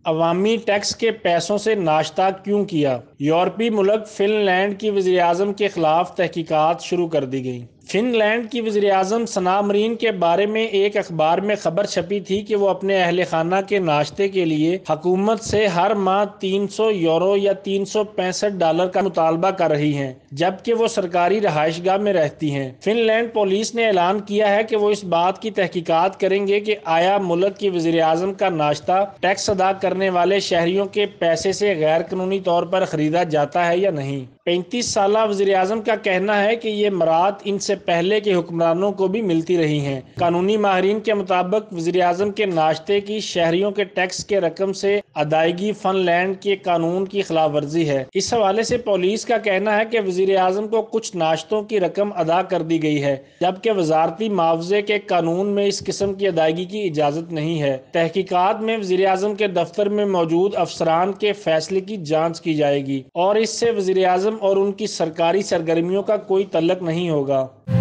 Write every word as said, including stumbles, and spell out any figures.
عوامی ٹیکس کے پیسوں سے ناشتہ کیوں کیا؟ یورپی ملک فن لینڈ کی وزیر اعظم کے خلاف تحقیقات شروع کر دی گئی۔ فن لینڈ کی وزیر اعظم سنا مرین کے بارے میں ایک اخبار میں خبر چھپی تھی کہ وہ اپنے اہل خانہ کے ناشتے کے لیے حکومت سے ہر ماہ تین سو یورو یا تین سو پینسٹھ ڈالر کا مطالبہ کر رہی ہیں، جبکہ وہ سرکاری رہائش گاہ میں رہتی ہیں۔ فن لینڈ پولیس نے اعلان کیا ہے کہ وہ اس بات کی تحقیقات کریں گے کہ آیا ملک کی وزیر اعظم کا ناشتہ ٹیکس ادا کرنے والے شہریوں کے پیسے سے غیر قانونی طور پر خریدا جاتا ہے یا نہیں۔ پینتیس سالہ وزیر اعظم کا کہنا ہے کہ یہ مراد ان سے پہلے کے حکمرانوں کو بھی ملتی رہی ہیں۔ قانونی ماہرین کے مطابق وزیر اعظم کے ناشتے کی شہریوں کے ٹیکس کے رقم سے ادائیگی فن لینڈ کے قانون کی خلاف ورزی ہے۔ اس حوالے سے پولیس کا کہنا ہے کہ وزیر اعظم کو کچھ ناشتوں کی رقم ادا کر دی گئی ہے، جبکہ وزارتی معاوضے کے قانون میں اس قسم کی ادائیگی کی اجازت نہیں ہے۔ تحقیقات میں وزیر اعظم کے دفتر میں موجود افسران کے فیصلے کی جانچ کی جائے گی اور اس سے وزیر اعظم اور ان کی سرکاری سرگرمیوں کا کوئی تعلق نہیں ہوگا۔